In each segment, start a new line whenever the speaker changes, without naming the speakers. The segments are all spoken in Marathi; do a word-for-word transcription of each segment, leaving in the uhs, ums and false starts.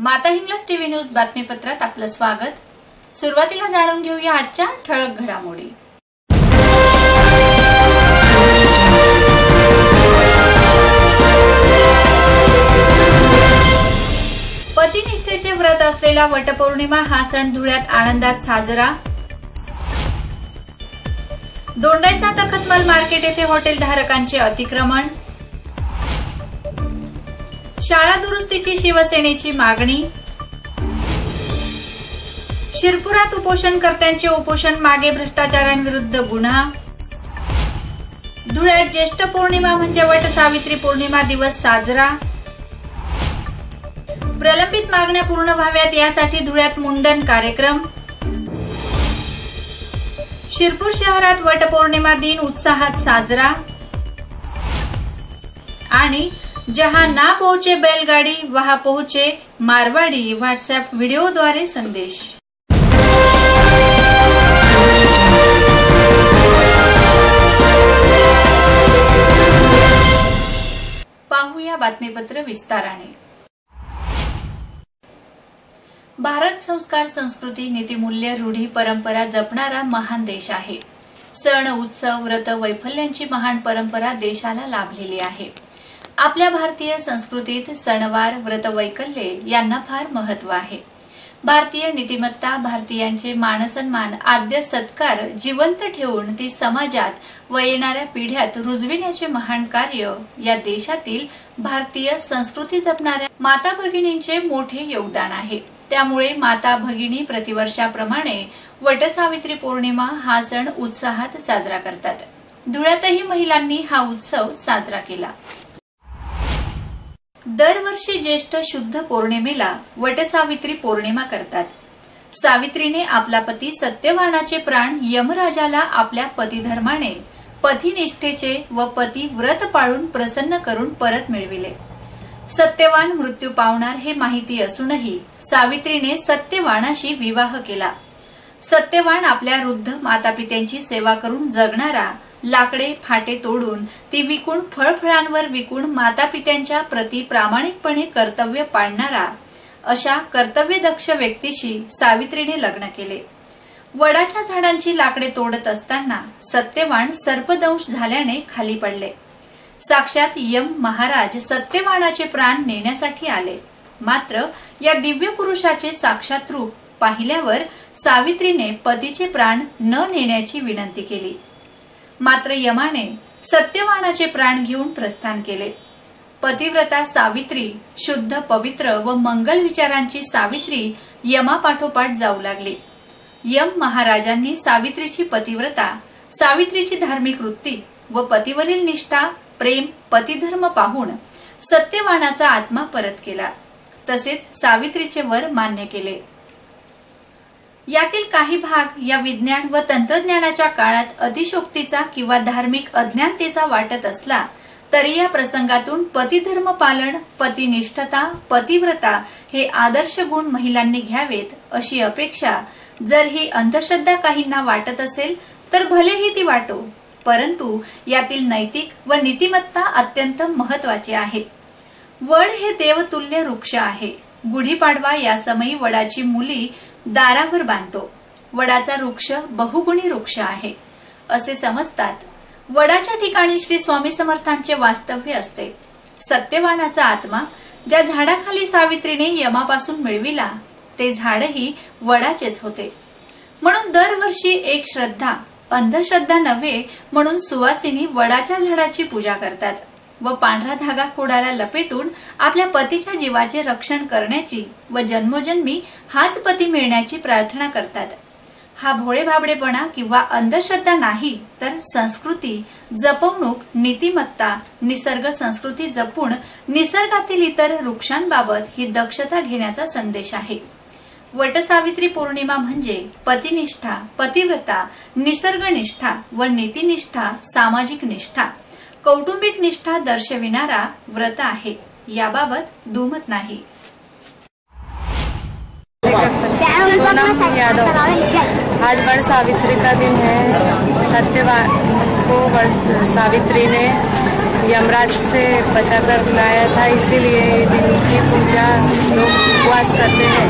माता हिंगलाज टीव्ही न्यूज बातमीपत्रात आपलं स्वागत। सुरुवातीला जाणून घेऊया आजच्या ठळक घडामोडी। पतिनिष्ठेचे व्रत असलेला वटपौर्णिमा हा सण धुळ्यात आनंदात साजरा। दोंडाईचा तखतमल मार्केट येथे हॉटेल धारकांचे अतिक्रमण। शाळा दुरुस्तीची शिवसेनेची मागणी। शिरपुरात उपोषणकर्त्यांचे उपोषण मागे भ्रष्टाचारांविरुद्ध गुन्हा। धुळ्यात ज्येष्ठ पौर्णिमा म्हणजे वट सावित्री पौर्णिमा दिवस साजरा। प्रलंबित मागण्या पूर्ण व्हाव्यात यासाठी धुळ्यात मुंडन कार्यक्रम। शिरपूर शहरात वटपौर्णिमा दिन उत्साहात साजरा। आणि जहां ना पहुंचे बैलगाडी वहां पहुंचे मारवाडी व्हॉट्सअप व्हिडिओद्वारे संदेश। पाहूया बातमीपत्र विस्ताराने। भारत संस्कार, संस्कृती, नीतिमूल्य, रूढी, परंपरा जपणारा महान देश आहे। सण, उत्सव, व्रत, वैफल्यांची महान परंपरा देशाला लाभलेली आहे। आपल्या भारतीय संस्कृतीत सणवार, व्रत, वैकल्ये यांना फार महत्व आहे। भारतीय नीतिमत्ता, भारतीयांचे मानसन्मान, आद्य सत्कार जिवंत ठेवून ती समाजात व येणाऱ्या पिढ्यात रुजविण्याचे महान कार्य या देशातील भारतीय संस्कृती जपणाऱ्या माता भगिनींचे मोठे योगदान आहे। त्यामुळे माता भगिनी प्रतिवर्षाप्रमाणे वटसावित्री पौर्णिमा हा सण उत्साहात साजरा करतात। धुळ्यातही महिलांनी हा उत्सव साजरा केला। दरवर्षी ज्येष्ठ शुद्ध पौर्णिमेला वटसावित्री पौर्णिमा करतात। सावित्रीने आपला पती सत्यवानाचे प्राण यमराजाला आपल्या पतिधर्माने, पतिनिष्ठेचे व पती व्रत पाळून प्रसन्न करून परत मिळविले। सत्यवान मृत्यू पावणार हे माहिती असूनही सावित्रीने सत्यवानाशी विवाह केला। सत्यवान आपल्या वृद्ध मातापित्यांची सेवा करून जगणारा, लाकडे फाटे तोडून ती विकून फळफळांवर विकून मातापित्यांच्या प्रति प्रामाणिकपणे कर्तव्य पाळणारा अशा कर्तव्यदक्ष व्यक्तीशी सावित्रीने लग्न केले। वडाच्या झाडांची लाकडे तोडत असताना सत्यवान सर्पदंश झाल्याने खाली पडले। साक्षात यम महाराज सत्यवानाचे प्राण नेण्यासाठी आले। मात्र या दिव्य पुरुषाचे साक्षात रूप पाहिल्यावर सावित्रीने पतीचे प्राण न नेण्याची विनंती केली। मात्र यमाने सत्यवानाचे प्राण घेऊन प्रस्थान केले। पतिव्रता सावित्री, शुद्ध, पवित्र व मंगल विचारांची सावित्री यमापाठोपाठ जाऊ लागली। यम महाराजांनी सावित्रीची पतिव्रता, सावित्रीची धार्मिक वृत्ती व पतीवरील निष्ठा, प्रेम, पतिधर्म पाहून सत्यवानाचा आत्मा परत केला। तसेच सावित्रीचे वर मान्य केले। यातील काही भाग या विज्ञान व तंत्रज्ञानाच्या काळात अतिशोक्तीचा किंवा धार्मिक अज्ञानतेचा वाटत असला तरी या प्रसंगातून पतिधर्म पालन, पतिनिष्ठता, पतिव्रता हे आदर्श गुण महिलांनी घ्यावेत अशी अपेक्षा जर ही अंधश्रद्धा काहींना वाटत असेल तर भलेही ती वाटो, परंतु यातील नैतिक व नीतिमत्ता अत्यंत महत्वाची आहे। वड हे देवतुल्य वृक्ष आहे। गुढीपाडवा या समयी वडाची मुली दारावर बांधतो। वडाचा वृक्ष बहुगुणी वृक्ष आहे असे समजतात। वडाच्या ठिकाणी श्री स्वामी समर्थांचे वास्तव्य असते। सत्यवानाचा आत्मा ज्या झाडाखाली सावित्रीने यमापासून मिळविला ते झाडही वडाचेच होते। म्हणून दरवर्षी एक श्रद्धा, अंधश्रद्धा नव्हे म्हणून सुवासिनी वडाच्या झाडाची पूजा करतात व पांढरा धागा खोडाला लपेटून आपल्या पतीच्या जीवाचे रक्षण करण्याची व जन्मोजन्मी हाच पती मिळण्याची प्रार्थना करतात। हा भोळेभाबडेपणा किंवा अंधश्रद्धा नाही तर संस्कृती, जपवणूक, नीतिमत्ता, निसर्ग संस्कृती जपून निसर्गातील इतर वृक्षांबाबत ही दक्षता घेण्याचा संदेश आहे। वटसावित्री पौर्णिमा म्हणजे पतिनिष्ठा, पतिव्रता, निसर्गनिष्ठा व नीतिनिष्ठा, सामाजिक निष्ठा, कौटुंबिक निष्ठा दर्शविणारा व्रत आहे। याबाबत दुमत नाही।
सोनम यादव। आज वट सावित्री का दिन है। सत्यवान को सावित्री ने यमराज से बचाकर लाया था, इसीलिए दिन की पूजा लोग उपवास करते हैं।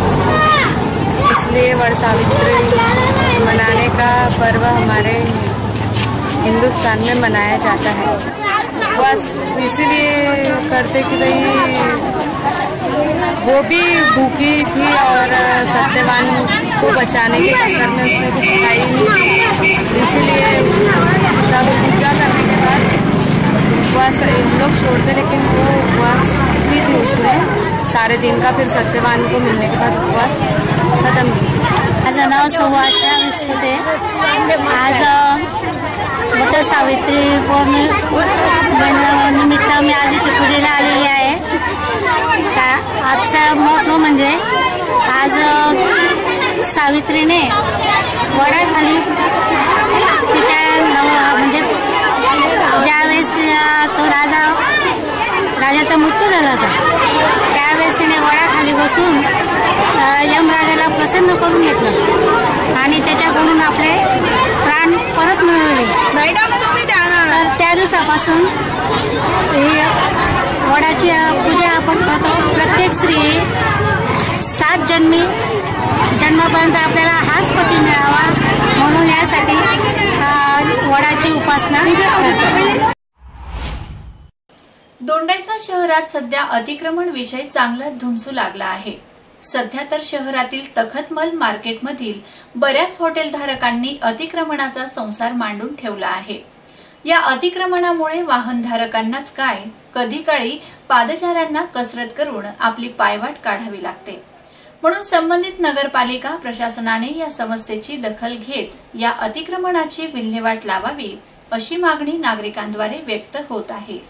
इसलिए वट सावित्री मनाने का पर्व हमारे हिंदुस्तान में मनाया जाता है। उपवास इसीलिए करते कि भाई वो भी भूखी थी और सत्यवान को बचाने के चक्कर में उसने कुछ खाई नहीं, इसीलिए सब पूजा करने के बाद उपवास हम लोग छोड़ते, लेकिन वो उपवास की थी उसने सारे दिन का। फिर सत्यवान को मिलने के बाद उपवास खत्म किया।
माझं नाव सुभाषा विस्पुते। आज वट सावित्री पौर्णिमे निमित्त मी आज इथे पूजेला आलेली आहे। आजचं महत्त्व म्हणजे आज सावित्रीने वडाखाली तिच्या नव म्हणजे ज्यावेळेस तो राजा राजाचा मृत्यू झाला होता त्यावेळेस तिने वडाखाली बसून यमराजाला प्रसन्न करून घेतलं आणि त्याच्याकडून आपले प्राण परत मिळवले। तर त्या दिवसापासून ही वडाची पूजा आपण करतो। प्रत्येक स्त्री सात जन्मी जन्मापर्यंत आपल्याला हाच पती मिळावा म्हणून यासाठी वडाची उपासना करतो।
दोंडाईचा शहरात सध्या अतिक्रमण विषय चांगला धुमसू लागला आहे। सध्या तर शहरातील तखतमल मार्केटमधील बऱ्याच हॉटेलधारकांनी अतिक्रमणाचा संसार मांडून ठेवला आहे। या अतिक्रमणामुळे वाहनधारकांनाच काय कधी काळी पादचाऱ्यांना कसरत करून आपली पायवाट काढावी लागते। म्हणून संबंधित नगरपालिका प्रशासनाने या समस्येची दखल घेत या अतिक्रमणाची विल्हेवाट लावावी अशी मागणी नागरिकांद्वारे व्यक्त होत आहे।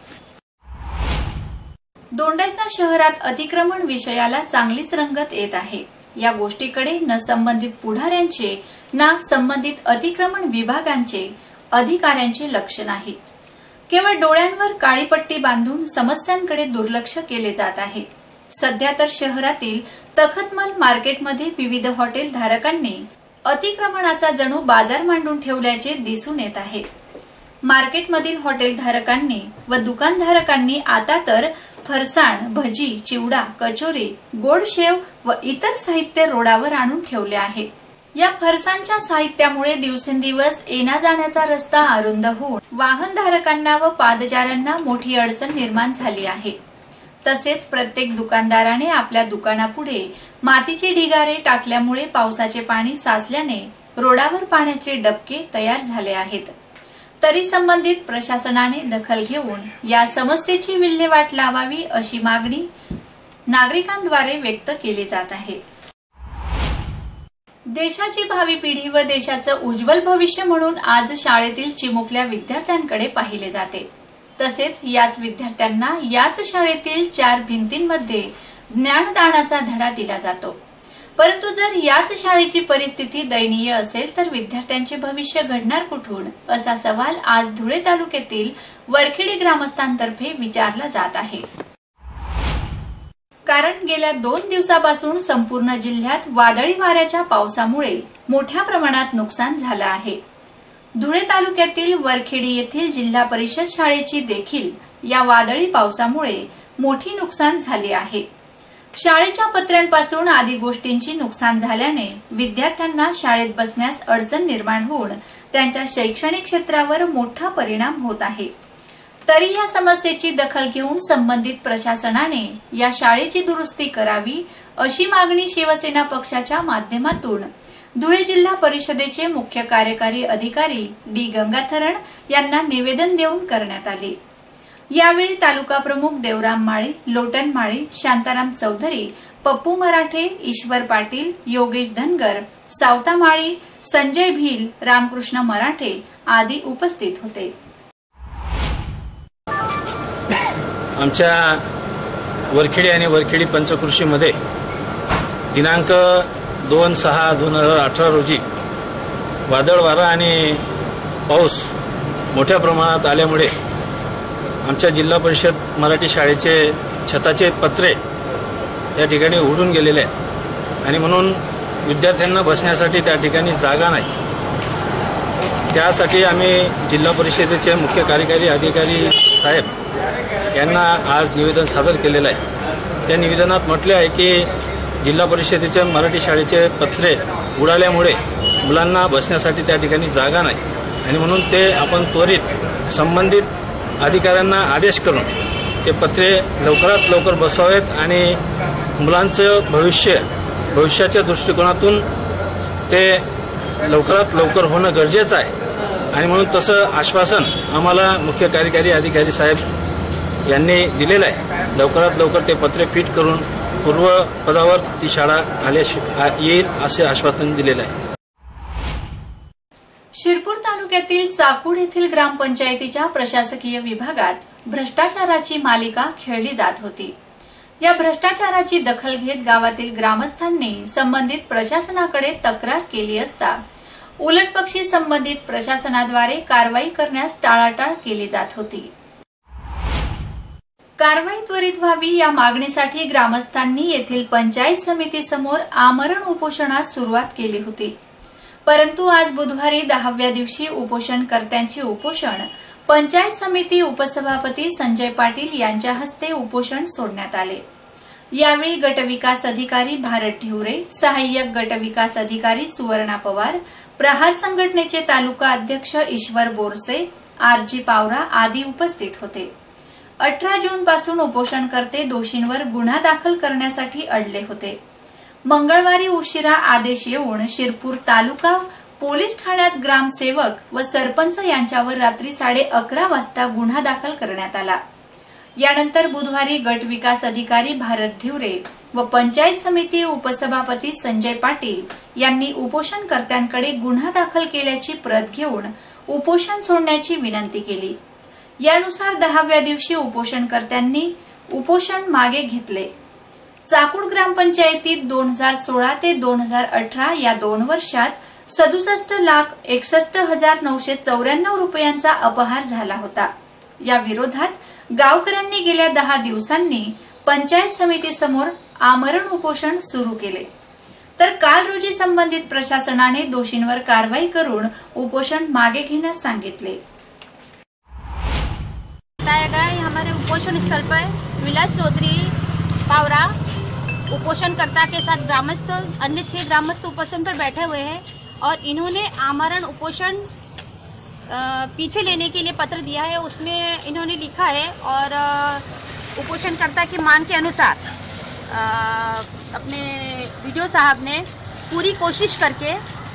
दोंडाईचा शहरात अतिक्रमण विषयाला चांगलीच रंगत येत आहे। या गोष्टीकडे न संबंधित पुढाऱ्यांचे ना संबंधित अतिक्रमण विभागांचे अधिकाऱ्यांचे लक्ष नाही। केवळ डोळ्यांवर काळी पट्टी बांधून समस्यांकडे दुर्लक्ष केले जात आहे। सध्या तर शहरातील तखतमल मार्केटमध्ये विविध हॉटेल धारकांनी अतिक्रमणाचा जणू बाजार मांडून ठेवल्याचे दिसून येत आहे। मार्केटमधील हॉटेल धारकांनी व दुकानधारकांनी आता तर फरसाण, भजी, चिवडा, कचोरी, गोड शेव व इतर साहित्य रोडावर आणून ठेवले आहे। या फरसांच्या साहित्यामुळे दिवसेंदिवस येण्या जाण्याचा रस्ता अरुंद होऊन वाहनधारकांना व पादचाऱ्यांना मोठी अडचण निर्माण झाली आहे। तसेच प्रत्येक दुकानदाराने आपल्या दुकानापुढे मातीचे ढिगारे टाकल्यामुळे पावसाचे पाणी साचल्याने रोडावर पाण्याचे डबके तयार झाले आहेत। तरी संबंधित प्रशासनाने दखल घेऊन या समस्येची विल्हेवाट लावावी अशी मागणी नागरिकांद्वारे व्यक्त केली जात आहे। देशाची भावी पिढी व देशाचं उज्ज्वल भविष्य म्हणून आज शाळेतील चिमुकल्या विद्यार्थ्यांकडे पाहिले जाते। तसेच याच विद्यार्थ्यांना याच शाळेतील चार भिंतींमध्ये ज्ञानदानाचा धडा दिला जातो। परंतु जर याच शाळेची परिस्थिती दयनीय असेल तर विद्यार्थ्यांचे भविष्य घडणार कुठून असा सवाल आज धुळे तालुक्यातील वरखेडी ग्रामस्थांतर्फे विचारला जात आहे। कारण गेल्या दोन दिवसापासून संपूर्ण जिल्ह्यात वादळी वाऱ्याच्या पावसामुळे मोठ्या प्रमाणात नुकसान झालं आहे। धुळे तालुक्यातील वरखेडी येथील जिल्हा परिषद शाळेची देखील या वादळी पावसामुळे मोठी नुकसान झाली आहे। शाळेच्या पत्र्यांपासून आदी गोष्टींची नुकसान झाल्याने विद्यार्थ्यांना शाळेत बसण्यास अडचण निर्माण होऊन त्यांच्या शैक्षणिक क्षेत्रावर मोठा परिणाम होत आहे। तरी या समस्येची दखल घेऊन संबंधित प्रशासनाने या शाळेची दुरुस्ती करावी अशी मागणी शिवसेना पक्षाच्या माध्यमातून धुळे जिल्हा परिषदेचे मुख्य कार्यकारी अधिकारी डी गंगाथरण यांना निवेदन देऊन करण्यात आले। यावेळी तालुका प्रमुख देवराम माळी, लोटन माळी, शांताराम चौधरी, पप्पू मराठे, ईश्वर पाटील, योगेश धनगर, सावता माळी, संजय भील, रामकृष्ण मराठे आदी उपस्थित होते।
आमच्या वरखेडी आणि वरखेडी पंचकृषीमध्ये दिनांक दोन सहा दोन हजार अठरा रोजी वादळ वारा आणि पाऊस मोठ्या प्रमाणात आल्यामुळे आमच्या जिल्हा परिषद मराठी शाळेचे छताचे पत्रे या ठिकाणी उडून गेलेले आहेत आणि म्हणून विद्यार्थ्यांना बसण्यासाठी त्या ठिकाणी जागा नाही। त्यासाठी आम्ही जिल्हा परिषदेचे मुख्य कार्यकारी अधिकारी साहेब यांना आज निवेदन सादर केलेलं आहे। त्या निवेदनात म्हटले आहे की जिल्हा परिषदेच्या मराठी शाळेचे पत्रे उडाल्यामुळे मुलांना बसण्यासाठी त्या ठिकाणी जागा नाही आणि म्हणून ते आपण त्वरित संबंधित अधिकाऱ्यांना आदेश करून ते पत्रे लवकरात लवकर बसवावेत आणि मुलांचं भविष्य भविष्याच्या दृष्टिकोनातून ते लवकरात लवकर होणं गरजेचं आहे आणि म्हणून तसं आश्वासन आम्हाला मुख्य कार्यकारी अधिकारी साहेब यांनी दिलेलं आहे। लवकरात लवकर ते पत्रे फिट करून पूर्व पदावर ती शाळा आल्या येईल असे आश्वासन दिलेलं आहे।
शिरपूर तालुक्यातील चाकूड येथील ग्रामपंचायतीच्या प्रशासकीय विभागात भ्रष्टाचाराची मालिका खेळली जात होती। या भ्रष्टाचाराची दखल घेत गावातील ग्रामस्थांनी संबंधित प्रशासनाकडे तक्रार केली असता उलटपक्षी संबंधित प्रशासनाद्वारे कारवाई करण्यास टाळाटाळ केली जात होती। कारवाई त्वरित व्हावी या मागणीसाठी ग्रामस्थांनी येथील पंचायत समितीसमोर आमरण उपोषणास सुरुवात केली होती। परंतु आज बुधवारी दहाव्या दिवशी उपोषणकर्त्यांचे उपोषण पंचायत समिती उपसभापती संजय पाटील यांच्या हस्ते उपोषण सोडण्यात आले। यावेळी गटविकास अधिकारी भारत ढिवरे, सहाय्यक गटविकास अधिकारी सुवर्णा पवार, प्रहार संघटनेचे तालुका अध्यक्ष ईश्वर बोरसे, आरजी पावरा आदी उपस्थित होते। अठरा जून पासून उपोषणकर्ते दोषींवर गुन्हा दाखल करण्यासाठी अडले होते। मंगळवारी उशिरा आदेश येऊन शिरपूर तालुका पोलीस ठाण्यात ग्रामसेवक व सरपंच यांच्यावर रात्री साडे अकरा वाजता गुन्हा दाखल करण्यात आला। यानंतर बुधवारी गट विकास अधिकारी भारत ढिवरे व पंचायत समिती उपसभापती संजय पाटील यांनी उपोषणकर्त्यांकडे गुन्हा दाखल केल्याची प्रत घेऊन उपोषण सोडण्याची विनंती केली। यानुसार दहाव्या दिवशी उपोषणकर्त्यांनी उपोषण मागे घेतले। चाकूड ग्रामपंचायतीत दोन हजार सोळा ते दोन हजार अठरा या दोन वर्षात सदुसष्ट लाख एकसष्ट हजार नऊशे चौऱ्याण्णव रुपयांचा अपहार झाला होता। या विरोधात गावकऱ्यांनी गेल्या दहा दिवसांनी पंचायत समितीसमोर आमरण उपोषण सुरू केले। तर काल रोजी संबंधित प्रशासनाने दोषींवर कारवाई करून उपोषण मागे घेण्यास सांगितले।
हमारे उपोषण स्थल पर विलास चौधरी पावरा उपोषणकर्ता के साथ ग्रामस्थ अन्य छह ग्रामस्थ उपोषण पर बैठे हुए हैं और इन्होंने आमरण उपोषण पीछे लेने के लिए पत्र दिया है। उसमें इन्होंने लिखा है और उपोषणकर्ता की मांग के अनुसार अपने वीडियो साहब ने पूरी कोशिश करके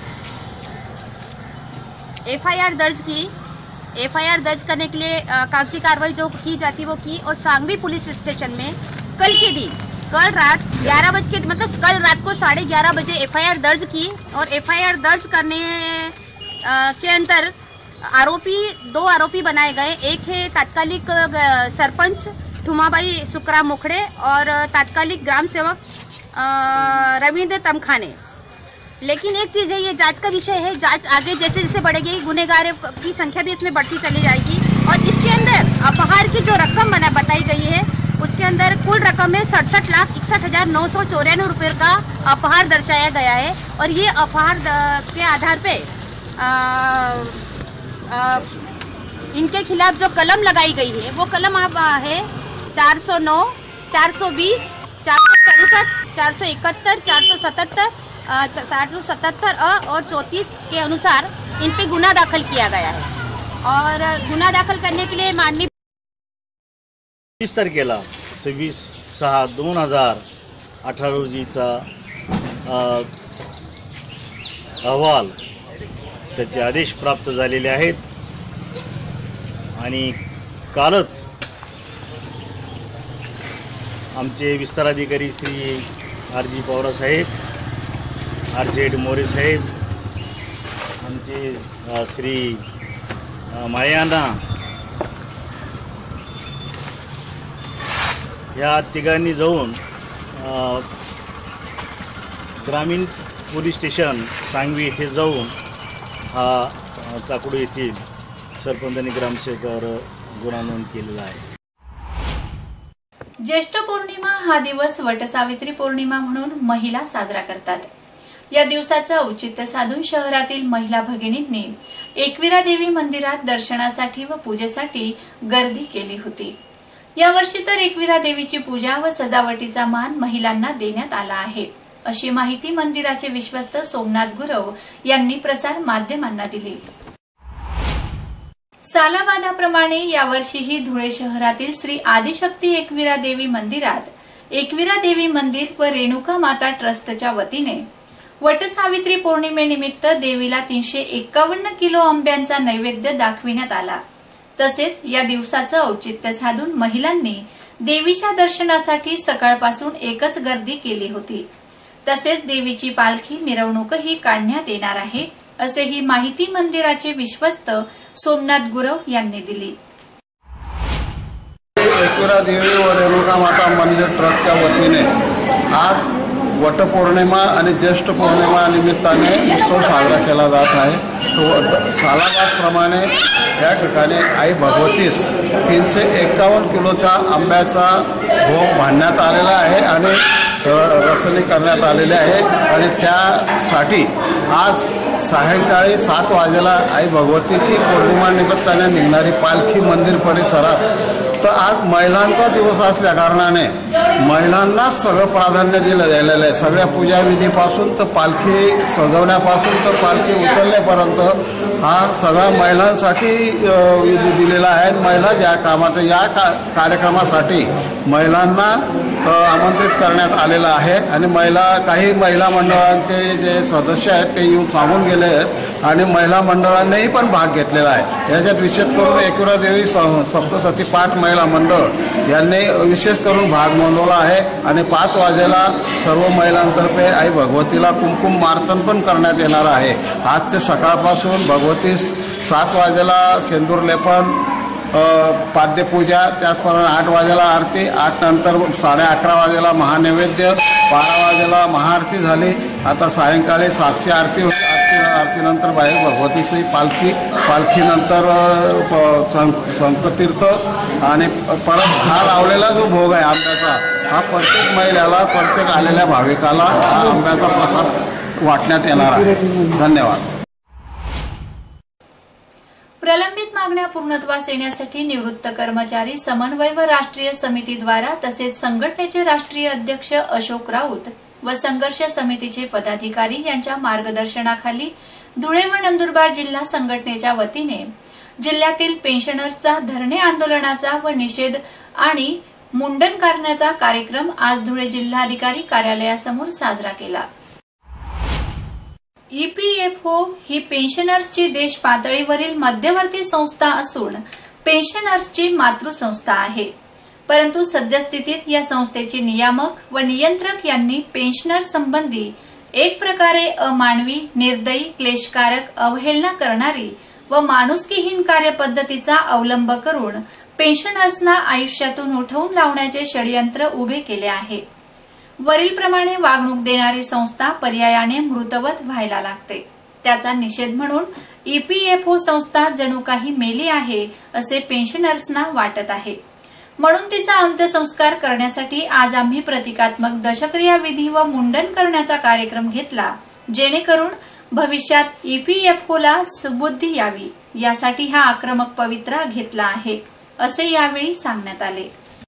एफआईआर दर्ज की। एफआईआर दर्ज करने के लिए कागजी कार्रवाई जो की जाती वो की और सांगवी पुलिस स्टेशन में कल के दिन कल रात ग्यारह बज के मतलब कल रात को साढ़े ग्यारह बजे एफआईआर दर्ज की और एफआईआर दर्ज करने आ, के अंतर आरोपी दो आरोपी बनाए गए। एक है तात्कालिक सरपंच ठुमाबाई सुकरा मुखड़े और तात्कालिक ग्राम सेवक रविंद्र तमखाने। लेकिन एक चीज है, ये जांच का विषय है। जांच आगे जैसे जैसे बढ़ेगी गुनेगार की संख्या भी इसमें बढ़ती चली जाएगी और इसके अंदर अपहार की जो रकम बना बताई गई है उसके अंदर कुल रकम है सड़सठ लाख इकसठ हजार नौ सौ चौरानवे रुपये का अपहार दर्शाया गया है। और ये अपहार के आधार पे आ, आ, इनके खिलाफ जो कलम लगाई गई है वो कलम आप है चार सौ नौ, चार सौ बीस, चार सौ सड़सठ, चार सौ इकहत्तर, चार सौ सतहत्तर, चार सौ सतहत्तर अ और चौतीस के अनुसार इन पे गुना दाखल किया गया है। और गुना दाखल करने के लिए माननीय
वीस तारखेला सव्वीस सहा दोन हजार अठरा रोजीचा अहवाल त्याचे आदेश प्राप्त झालेले आहेत आणि कालच आमचे विस्तार अधिकारी श्री आर जी पवार साहेब, आर जेड मोरे साहेब, आमचे श्री मायाना या तिघांनी जाऊन ग्रामीण पोलीस स्टेशन सांगवी येथे जाऊन हा चाकुड येथील सरपंच आणि ग्रामसेवकावर गुन्हा नोंद केलेला आहे।
ज्येष्ठ पौर्णिमा हा दिवस वटसावित्री पौर्णिमा म्हणून महिला साजरा करतात। या दिवसाचं औचित्य साधून शहरातील महिला भगिनींनी एकविरा देवी मंदिरात दर्शनासाठी व पूजेसाठी गर्दी केली होती। यावर्षी तर एकविरा देवीची पूजा व सजावटीचा मान महिलांना देण्यात आला आहे, अशी माहिती मंदिराचे विश्वस्त सोमनाथ गुरव यांनी प्रसार माध्यमांना दिली। सालाबादाप्रमाणे यावर्षीही धुळे शहरातील श्री आदिशक्ती एकविरा देवी मंदिरात एकविरा देवी मंदिर व रेणुका माता ट्रस्टच्या वतीने वटसावित्री पौर्णिमेनिमित्त देवीला तीनशे एक्कावन्न किलो आंब्यांचा नैवेद्य दाखविण्यात आला। तसेच या दिवसाचं औचित्य साधून महिलांनी देवीच्या दर्शनासाठी सकाळपासून एकच गर्दी केली होती। तसेच देवीची पालखी मिरवणूकही काढण्यात येणार आहे, असेही माहिती मंदिराचे विश्वस्त सोमनाथ गुरव यांनी दिली।
एकविरा देवी व रेणुका माता मंदिर ट्रस्टच्या वतीने आज वटपौर्णिमा आणि ज्येष्ठ पौर्णिमा निमित्ताने उत्सव साजरा केला जात आहे। तो सालाबादप्रमाणे या ठिकाणी आई भगवतीस तीनशे एक्कावन्न किलोचा आंब्याचा भोग बांधण्यात आलेला आहे आणि रचनी करण्यात आलेली आहे आणि त्यासाठी आज सायंकाळी सात वाजेला आई भगवतीची पौर्णिमा निमित्ताने निघणारी पालखी मंदिर परिसरात, तर आज महिलांचा दिवस असल्या कारणाने महिलांनाच सगळं प्राधान्य दिलं गेलेलं आहे। सगळ्या पूजाविधीपासून तर पालखी सजवण्यापासून तर पालखी उचलण्यापर्यंत हा सगळा महिलांसाठी दिलेला आहे। महिला ज्या कामात या का कार्यक्रमासाठी महिलांना आमंत्रित करण्यात आलेलं आहे आणि महिला काही महिला मंडळांचे जे सदस्य आहेत ते येऊन सांगून गेले आहेत आणि महिला मंडळांनीही पण भाग घेतलेला आहे। याच्यात विशेष करून एकविरा देवी सप्तशती पाठ महिला मंडळ यांनी विशेष करून भाग नोंदवला आहे आणि पाच वाजेला सर्व महिलांतर्फे आई भगवतीला कुमकुम मार्चन पण करण्यात येणार आहे। आजचे सकाळपासून भगवतीस सात वाजेला सेंदूर लेपन, पाद्यपूजा, त्याचप्रमाणे आठ वाजेला आरती, आठ नंतर साडे अकरा वाजेला महानैवेद्य, बारा वाजेला महाआरती झाली। आता सायंकाळी सातची आरती होती। आरती आरतीनंतर बाहेर भगवतीची पालखी, पालखीनंतर संकतीर्थ आणि परत हा लावलेला जो भोग आहे आंब्याचा, हा प्रत्येक महिलेला, प्रत्येक आलेल्या भाविकाला हा आंब्याचा प्रसाद वाटण्यात येणार आहे। धन्यवाद।
प्रलंबित मागण्या पूर्णत्वास येण्यासाठी निवृत्त कर्मचारी समन्वय व राष्ट्रीय समितीद्वारा तसेच संघटनेचे राष्ट्रीय अध्यक्ष अशोक राऊत व संघर्ष समितीचे पदाधिकारी यांच्या मार्गदर्शनाखाली धुळे व नंदुरबार जिल्हा संघटनेच्या वतीने जिल्ह्यातील पेन्शनर्सचा धरणे आंदोलनाचा व निषेध आणि मुंडन करण्याचा कार्यक्रम आज धुळे जिल्हाधिकारी कार्यालयासमोर साजरा केला। ईपीएफओ ही पेन्शनर्सची देश पातळीवरील मध्यवर्ती संस्था असून पेन्शनर्सची मातृसंस्था आहे, परंतु सद्यस्थितीत या संस्थेचे नियामक व नियंत्रक यांनी पेन्शनर्स संबंधी एक प्रकारे अमानवी, निर्दयी, क्लेशकारक, अवहेलना करणारी व माणुसकीहीन कार्यपद्धतीचा अवलंब करून पेन्शनर्सना आयुष्यातून उठवून लावण्याचे षडयंत्र उभे केले आहे। वरीलप्रमाणे वागणूक देणारी संस्था पर्यायाने मृतवत व्हायला लागते। त्याचा निषेध म्हणून ईपीएफओ संस्था जणू काही मेली आहे असे पेन्शनर्सना वाटत आहे। म्हणून तिचा अंत्यसंस्कार करण्यासाठी आज आम्ही प्रतिकात्मक दशक्रिया विधी व मुंडन करण्याचा कार्यक्रम घेतला, जेणेकरून भविष्यात ईपीएफओला सुबुद्धी यावी, यासाठी हा आक्रमक पवित्रा घेतला आहे, असे यावेळी सांगण्यात आले।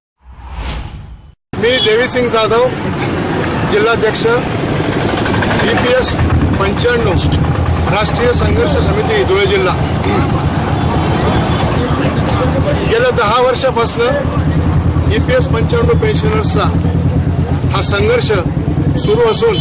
मी देवीसिंग जाधव, जिल्हाध्यक्ष ईपीएस पंच्याण्णव राष्ट्रीय संघर्ष समिती धुळे जिल्हा। गेल्या दहा वर्षापासून ईपीएस पंच्याण्णव पेन्शनर्सचा हा संघर्ष सुरू असून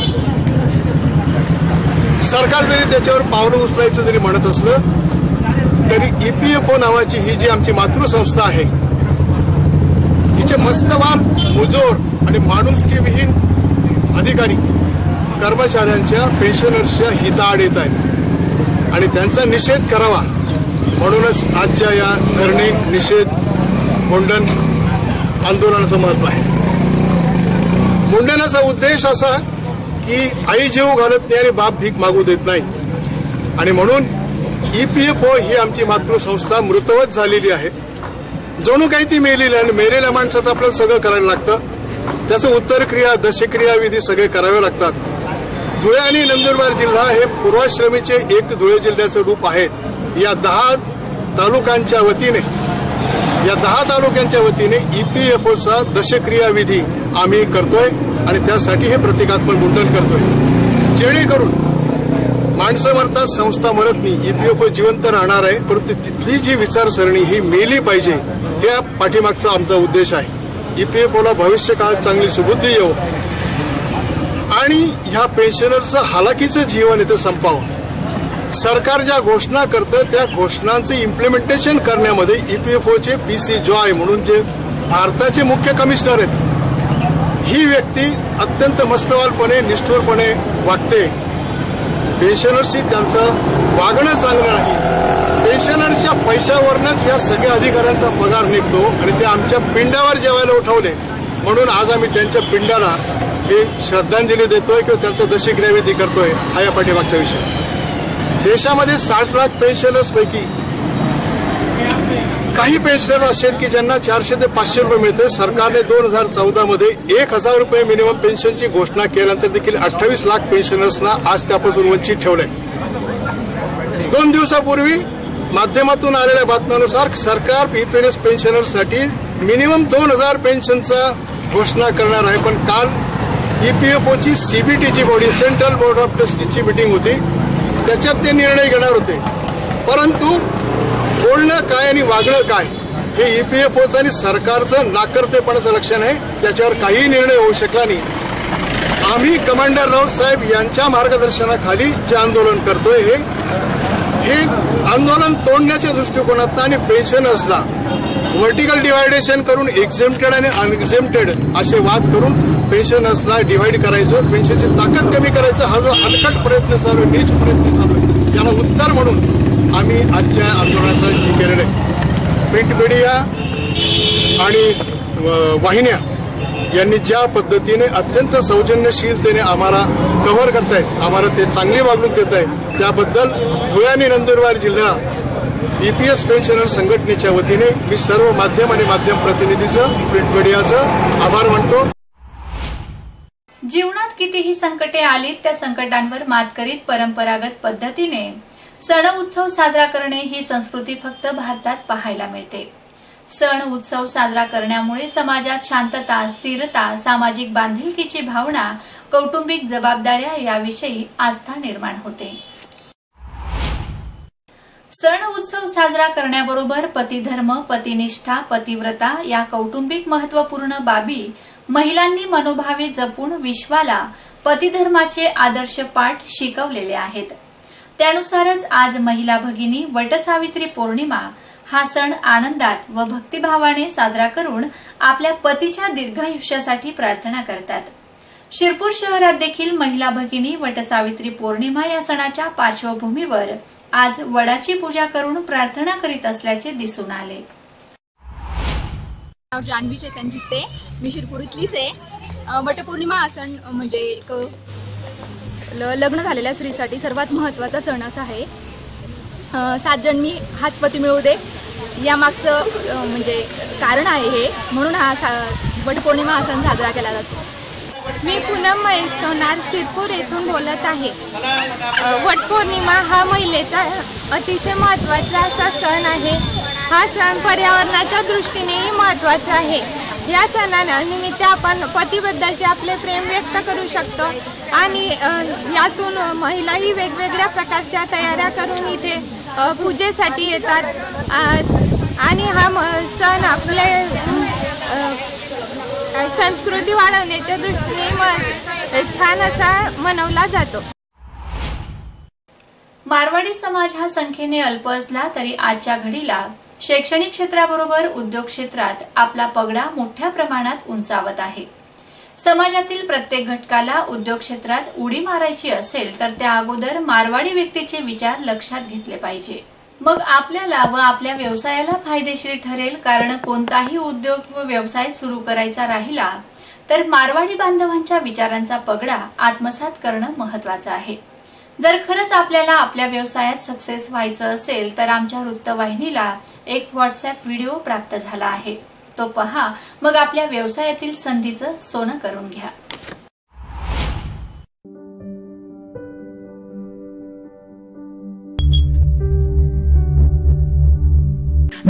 सरकार जरी त्याच्यावर पावलं उचलायचं जरी म्हणत असलं तरी ईपीएफओ नावाची ही जी आमची मातृसंस्था आहे, हिचे मस्तवाम, मुजोर आणि माणुसकीविहीन अधिकारी कर्मचाऱ्यांच्या, पेन्शनर्सच्या हिताआड येत आहेत आणि त्यांचा निषेध करावा म्हणूनच आजच्या या धरणे, निषेध, मुंडन आंदोलनाचं महत्व आहे। मुंडनाचा उद्देश असा की आई जीव घालत नाही आणि बाप भीक मागू देत नाही आणि म्हणून ईपीएफओ ही आमची मातृसंस्था मृतवत झालेली आहे। जणू काही ती मेलेली आहे। मेलेल्या माणसाचं आपल्याला सगळं करायला लागतं, त्याचं उत्तरक्रिया, दशक्रिया विधी सगळे करावे लागतात। धुळे आणि नंदुरबार जिल्हा हे पूर्वाश्रमीचे एक धुळे जिल्ह्याचे रूप आहेत. या दहा तालुक्यांच्या वतीने या दहा तालुक्यांच्या वतीने ईपीएफओचा दशक्रिया विधी आम्ही करतोय आणि त्यासाठी हे प्रतिकात्मक मुंडन करतोय, जेणेकरून माणसं मरतात संस्था मरत नाही. ईपीएफओ जिवंत राहणार आहे, परंतु तिथली जी विचारसरणी ही मेली पाहिजे, हे पाठीमागचा आमचा उद्देश आहे. ईपीएफओला भविष्य काळात चांगली सुबुद्धी येऊ आणि ह्या पेन्शनरचं हालाकीचं जीवन इथं संपावं. सरकार ज्या घोषणा करतं त्या घोषणांचं इम्प्लिमेंटेशन करण्यामध्ये ईपीएफओचे पी सी जॉय म्हणून जे भारताचे मुख्य कमिशनर आहेत, ही व्यक्ती अत्यंत मस्तवालपणे निष्ठुरपणे वागते. पेन्शनर्सशी त्यांचं वागणं चांगलं नाही. पेन्शनर्सच्या पैशावरनच या सगळ्या अधिकाऱ्यांचा पगार निघतो आणि ते आमच्या पिंडावर जेवायला उठवले म्हणून आज आम्ही त्यांच्या पिंडाला हे श्रद्धांजली देतोय किंवा त्यांचा दशक्रियाविधी करतोय. हा या पाठीमागचा विषय. देशामध्ये साठ लाख पेन्शनर्स पैकी काही पेन्शनर असे आहेत की ज्यांना चारशे ते पाचशे रुपये मिळते. सरकारने दोन हजार चौदा मध्ये एक हजार रुपये मिनिमम पेन्शनची घोषणा केल्यानंतर देखील अठ्ठावीस लाख पेन्शनर्सना आज त्यापासून वंचित ठेवलंय. दोन दिवसापूर्वी माध्यमातून आलेल्या बातम्यानुसार सरकार ईपीएस पेन्शनर्ससाठी मिनिमम दोन हजार पेन्शनचा घोषणा करणार आहे. पण काल ईपीएफओची सीबीटीची बॉडी सेंट्रल बोर्ड ऑफ ट्रस्टीची मिटिंग होती, त्याच्यात ते निर्णय घेणार होते. परंतु बोलणं काय आणि वागणं काय हे ईपीएफओचं आणि सरकारचं नाकर्तेपणाचं लक्षण आहे. त्याच्यावर काही निर्णय होऊ शकला नाही. आम्ही कमांडर राऊत साहेब यांच्या मार्गदर्शनाखाली जे आंदोलन करतोय हे हे आंदोलन तोडण्याच्या दृष्टिकोनातून आणि पेन्शनर्सला व्हर्टिकल डिवायडेशन करून एक्झेम्प्टेड आणि अनएक्झेम्प्टेड असे वाद करून पेन्शनर्सला डिवाइड करायचं, पेन्शनची ताकद कमी करायचं, हा जो अनकट प्रयत्न चालू आहे, नीच प्रयत्न चालू आहे, त्याला उत्तर म्हणून आम्ही आजच्या आंदोलनाचं हे केलेलं आहे. प्रिंट मीडिया आणि वाहिन्या यांनी ज्या पद्धतीने अत्यंत सौजन्यशीलतेने आम्हाला कव्हर करतायत, आम्हाला ते चांगली वागणूक देत आहे, त्याबद्दल धुळे आणि नंदुरबार जिल्हा ईपीएस पेन्शनर संघटनेच्या वतीने मी सर्व माध्यम आणि माध्यम प्रतिनिधीचं, प्रिंट मीडियाचं आभार मानतो.
जीवनात कितीही संकटे आलीत त्या संकटांवर मात करीत परंपरागत पद्धतीने सण उत्सव साजरा करणे ही संस्कृती फक्त भारतात पाहायला मिळते. सण उत्सव साजरा करण्यामुळे समाजात शांतता, स्थिरता, सामाजिक बांधिलकीची भावना, कौटुंबिक जबाबदाऱ्या याविषयी आस्था निर्माण होते. सण उत्सव साजरा करण्याबरोबर पतिधर्म, पतिनिष्ठा, पतिव्रता या कौटुंबिक महत्वपूर्ण बाबी महिलांनी मनोभावे जपून विश्वाला पतिधर्माचे आदर्श पाठ शिकवलेले आहेत. त्यानुसारच आज महिला भगिनी वटसावित्री पौर्णिमा हा सण आनंदात व भक्तिभावाने साजरा करून आपल्या पतीच्या दीर्घायुष्यासाठी प्रार्थना करतात. शिरपूर शहरात देखील महिला भगिनी वटसावित्री पौर्णिमा या सणाच्या पार्श्वभूमीवर आज वडाची पूजा करून प्रार्थना करीत असल्याचे दिसून आले.
जान्हवी चेतन जिते, मी शिरपूर इथलीच आहे. वटपौर्णिमा हा सण म्हणजे एक लग्न झालेल्या स्त्रीसाठी सर्वात महत्त्वाचा सण असा आहे. सात जन्मी हाच पती मिळू दे यामागचं म्हणजे कारण आहे हे, म्हणून हा वटपौर्णिमा हा सण साजरा केला जातो.
मी पूनम महेश सोनार शिरपूर येथून बोलत आहे. वटपौर्णिमा हा महिलेचा अतिशय महत्त्वाचा असा सण आहे. हा सण पर्यावरणाच्या दृष्टीनेही महत्त्वाचा आहे. या सणानिमित्त आपण पतीबद्दलचे आपले प्रेम व्यक्त करू शकतो आणि यातून महिलाही वेगवेगळ्या प्रकारच्या तयाऱ्या करून इथे पूजेसाठी येतात आणि हा सण आपले संस्कृती वाढवण्याच्या दृष्टीने छान असा मनवला जातो.
मारवाडी समाज हा संख्येने अल्प असला तरी आजच्या घडीला शैक्षणिक क्षेत्राबरोबर उद्योग क्षेत्रात आपला पगडा मोठ्या प्रमाणात उंचावत आहे. समाजातील प्रत्येक घटकाला उद्योग क्षेत्रात उडी मारायची असेल तर त्या अगोदर मारवाडी व्यक्तीचे विचार लक्षात घेतले पाहिजे. मग आपल्याला व आपल्या व्यवसायाला फायदेशीर ठरेल. कारण कोणताही उद्योग व व्यवसाय सुरू करायचा राहिला तर मारवाडी बांधवांच्या विचारांचा पगडा आत्मसात करणं महत्वाचं आहे. जर खरंच आपल्याला आपल्या व्यवसायात सक्सेस व्हायचं असेल तर आमच्या वृत्तवाहिनीला एक व्हॉट्सअप व्हिडिओ प्राप्त झाला आहे, तो पहा. मग आपल्या व्यवसायातील संधीचं सोनं करून घ्या.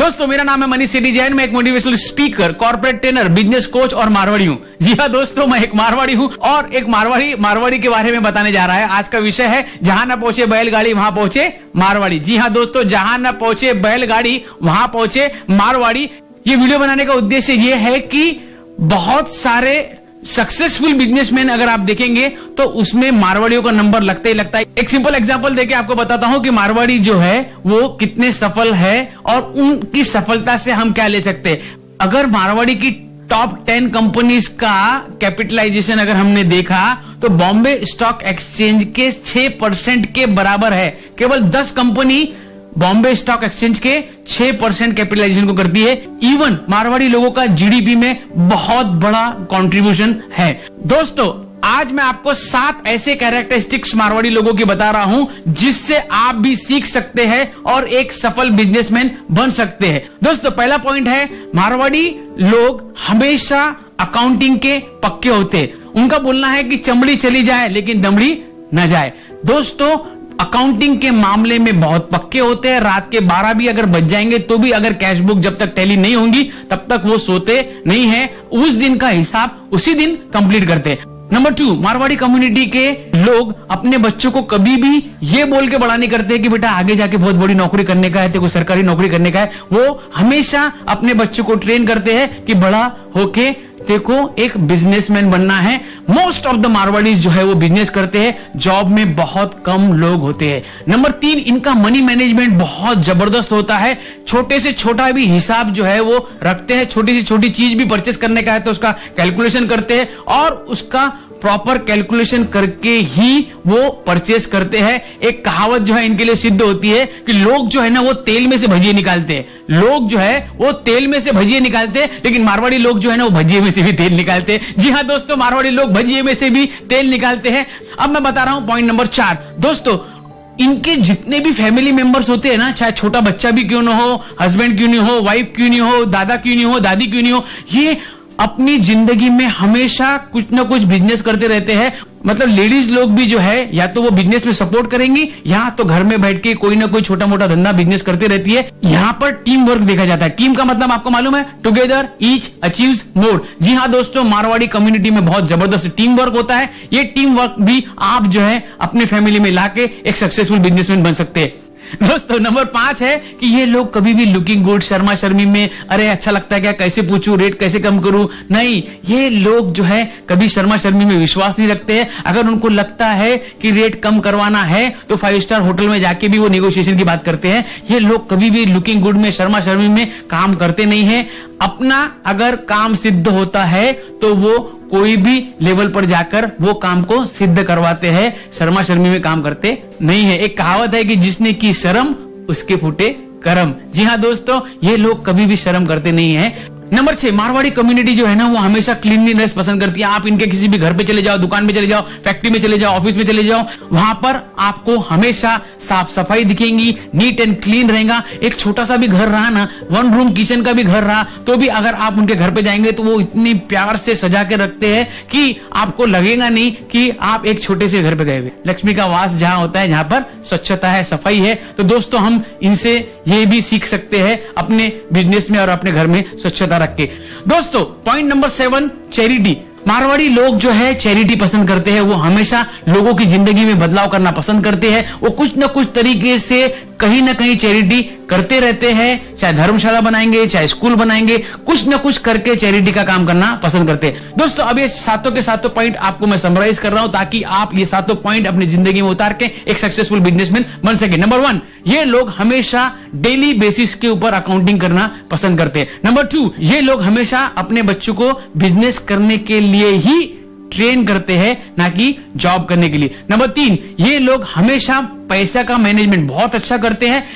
दोस्तों, मेरा नाम है मनीष सेठी जैन। मैं एक motivational speaker, corporate trainer, business coach और मारवाड़ी हूं। जी हाँ दोस्तों, मैं एक मारवाड़ी हूं और एक मारवाड़ी मारवाड़ी के बारे में बताने जा रहा है। आज का विषय है जहां न पहुंचे बैलगाड़ी वहां पहुंचे मारवाड़ी। जी हाँ दोस्तों, जहां न पहुंचे बैलगाड़ी वहां पहुंचे मारवाड़ी। ये वीडियो बनाने का उद्देश्य ये है कि बहुत सारे सक्सेसफुल बिजनेसमैन अगर आप देखेंगे तो उसमें मारवाड़ियों का नंबर लगता ही लगता है। एक सिंपल एग्जांपल देके आपको बताता हूं कि मारवाड़ी जो है वो कितने सफल है और उनकी सफलता से हम क्या ले सकते हैं। अगर मारवाड़ी की टॉप टेन कंपनीज का कैपिटलाइजेशन अगर हमने देखा तो बॉम्बे स्टॉक एक्सचेंज के छह परसेंट के बराबर है। केवल दस कंपनी बॉम्बे स्टॉक एक्सचेंज के छह परसेंट कैपिटलाइजेशन को करती है। इवन मारवाड़ी लोगों का जीडीपी में बहुत बड़ा कंट्रीब्यूशन है। दोस्तों, आज मैं आपको सात ऐसे कैरेक्टरिस्टिक्स मारवाड़ी लोगों की बता रहा हूं जिससे आप भी सीख सकते हैं और एक सफल बिजनेसमैन बन सकते हैं। दोस्तों, पहला पॉइंट है मारवाड़ी लोग हमेशा अकाउंटिंग के पक्के होते हैं। उनका बोलना है कि चमड़ी चली जाए लेकिन दमड़ी न जाए। दोस्तों, अकाउंटिंग के मामले में बहुत पक्के होते हैं। रात के बारह भी अगर बज जाएंगे तो भी अगर कैश बुक जब तक टैली नहीं होंगी तब तक वो सोते नहीं है। उस दिन का हिसाब उसी दिन कंप्लीट करते हैं। नंबर टू, मारवाड़ी कम्युनिटी के लोग अपने बच्चों को कभी भी ये बोल के बड़ा नहीं करते कि बेटा आगे जाके बहुत बड़ी नौकरी करने का है, तेरे को सरकारी नौकरी करने का है। वो हमेशा अपने बच्चों को ट्रेन करते हैं कि बड़ा होके देखो एक बिजनेसमैन बनना है। मोस्ट ऑफ द मारवाड़ीज जो है वो बिजनेस करते हैं, जॉब में बहुत कम लोग होते हैं। नंबर तीन, इनका मनी मैनेजमेंट बहुत जबरदस्त होता है। छोटे से छोटा भी हिसाब जो है वो रखते हैं। छोटी से छोटी चीज भी परचेस करने का है तो उसका कैलकुलेशन करते हैं और उसका प्रॉपर कैलकुलेशन करके ही वो परचेस करते हैं। एक कहावत जो है इनके लिए सिद्ध होती है कि लोग जो है ना वो तेल में से भजिए निकालते हैं। लोग जो है वो तेल में से भजिए निकालते हैं, लेकिन मारवाड़ी लोग जो है ना वो भजिए में से भी तेल निकालते हैं। जी हाँ दोस्तों, मारवाड़ी लोग भजिए में से भी तेल निकालते हैं। अब मैं बता रहा हूं पॉइंट नंबर चार। दोस्तों, इनके जितने भी फैमिली मेंबर्स होते हैं ना, चाहे छोटा बच्चा भी क्यों ना हो, हस्बैंड क्यों नहीं हो, वाइफ क्यों नहीं हो, दादा क्यों नहीं हो, दादी क्यों नहीं हो, ये अपनी जिंदगी में हमेशा कुछ ना कुछ बिजनेस करते रहते हैं। मतलब लेडीज लोग भी जो है या तो वो बिजनेस में सपोर्ट करेंगी या तो घर में बैठ के कोई ना कोई छोटा मोटा धंधा बिजनेस करती रहती है। यहाँ पर टीम वर्क देखा जाता है। टीम का मतलब आपको मालूम है, टुगेदर ईच अचीव्स मोर। जी हाँ दोस्तों, मारवाड़ी कम्युनिटी में बहुत जबरदस्त टीम वर्क होता है। ये टीम वर्क भी आप जो है अपने फैमिली में लाके एक सक्सेसफुल बिजनेसमैन बन सकते हैं। दोस्तों, नंबर पांच है कि ये लोग कभी भी लुकिंग गुड, शर्मा शर्मी में अरे अच्छा लगता है क्या, कैसे पूछूं, रेट कैसे कम करूं, नहीं। ये लोग जो है कभी शर्मा शर्मी में विश्वास नहीं रखते हैं। अगर उनको लगता है कि रेट कम करवाना है तो फाइव स्टार होटल में जाके भी वो नेगोशिएशन की बात करते हैं। ये लोग कभी भी लुकिंग गुड में, शर्मा शर्मी में काम करते नहीं है। अपना अगर काम सिद्ध होता है तो वो कोई भी लेवल पर जाकर वो काम को सिद्ध करवाते हैं, शर्मा शर्मी में काम करते नहीं है। एक कहावत है कि जिसने की शर्म उसके फूटे करम। जी हाँ दोस्तों, ये लोग कभी भी शर्म करते नहीं है। नंबर छह, मारवाड़ी कम्युनिटी जो है ना वो हमेशा क्लीनलीनेस पसंद करती है। आप इनके किसी भी घर पे चले जाओ, दुकान में चले जाओ, फैक्ट्री में चले जाओ, ऑफिस में चले जाओ, वहां पर आपको हमेशा साफ सफाई दिखेंगी, नीट एंड क्लीन रहेगा। एक छोटा सा भी घर रहा ना, वन रूम किचन का भी घर रहा तो भी अगर आप उनके घर पे जाएंगे तो वो इतनी प्यार से सजा के रखते हैं कि आपको लगेगा नहीं कि आप एक छोटे से घर पे गए हुए। लक्ष्मी का वास जहां होता है, जहां पर स्वच्छता है, सफाई है। तो दोस्तों, हम इनसे ये भी सीख सकते हैं अपने बिजनेस में और अपने घर में स्वच्छता रख के। दोस्तों, point number seven, charity. Marwari लोग जो है चैरिटी पसंद करते हैं। वो हमेशा लोगों की जिंदगी में बदलाव करना पसंद करते हैं। वो कुछ न कुछ तरीके से कहीं ना कहीं चैरिटी करते रहते हैं। चाहे धर्मशाला बनाएंगे, चाहे स्कूल बनाएंगे, कुछ न कुछ करके चैरिटी का काम करना पसंद करते हैं। दोस्तों, अब ये सातों के सातों पॉइंट आपको मैं समराइज कर रहा हूं ताकि आप ये सातों पॉइंट अपनी जिंदगी में उतार के एक सक्सेसफुल बिजनेसमैन बन सके। नंबर वन, ये लोग हमेशा डेली बेसिस के ऊपर अकाउंटिंग करना पसंद करते हैं। नंबर टू, ये लोग हमेशा अपने बच्चों को बिजनेस करने के लिए ही ट्रेन करते हैं, ना कि जॉब करने के लिए। नंबर तीन, ये लोग हमेशा पैसा का मैनेजमेंट बहुत अच्छा करते हैं।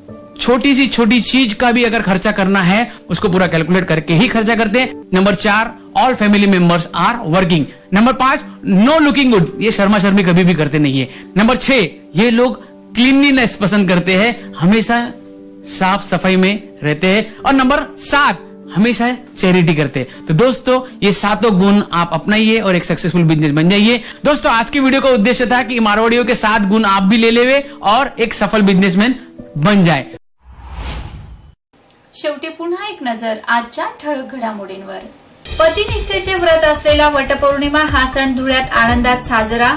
छोटी सी छोटी चीज का भी अगर खर्चा करना है उसको पूरा कैलकुलेट करके ही खर्चा करते हैं। नंबर चार, all family members are working. Number पांच, नो लुकिंग गुड, ये शर्मा शर्मी कभी भी करते नहीं है। नंबर छह, ये लोग क्लीनलीनेस पसंद करते हैं, हमेशा साफ सफाई में रहते हैं। और नंबर सात, हमेशा चैरिटी करते हैं। तो दोस्तों, ये सातों गुण आप अपनाइए और एक सक्सेसफुल बिजनेस बन जाइए। दोस्तों, आज की वीडियो का उद्देश्य था कि मारवाड़ियों के सात गुण आप भी ले लेवे और एक सफल बिजनेसमैन बन जाए।
शेवटी पुन्हा एक नजर आजच्या ठळक घडामोडींवर. पतिनिष्ठेचे व्रत असलेला वटपौर्णिमा हा सण धुळ्यात आनंदात साजरा.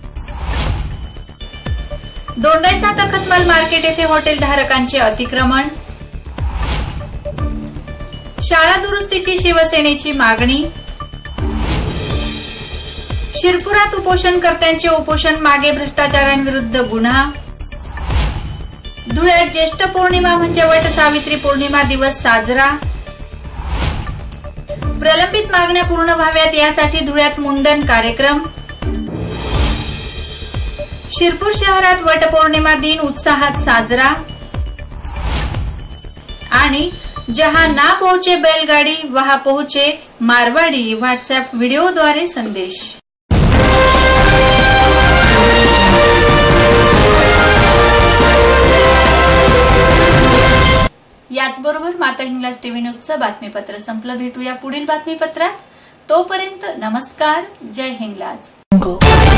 दोंडाईचा तखतमल मार्केट येथे हॉटेल धारकांचे अतिक्रमण. शाळा दुरुस्तीची शिवसेनेची मागणी. शिरपुरात उपोषणकर्त्यांचे उपोषण मागे, भ्रष्टाचारांविरुद्ध गुन्हा. धुळ्यात ज्येष्ठ पौर्णिमा म्हणजे वट सावित्री पौर्णिमा दिवस साजरा. प्रलंबित मागण्या पूर्ण व्हाव्यात यासाठी धुळ्यात मुंडन कार्यक्रम. शिरपूर शहरात वटपौर्णिमा दिन उत्साहात साजरा. आणि जहां ना पोहोचे बैलगाडी वहां पोहोचे मारवाडी, व्हॉट्सअप व्हिडिओद्वारे संदेश. याचबरोबर माता हिंगलाज टीव्ही न्यूजचं बातमीपत्र संपलं. भेटूया पुढील बातमीपत्रात. तोपर्यंत नमस्कार. जय हिंगलाज.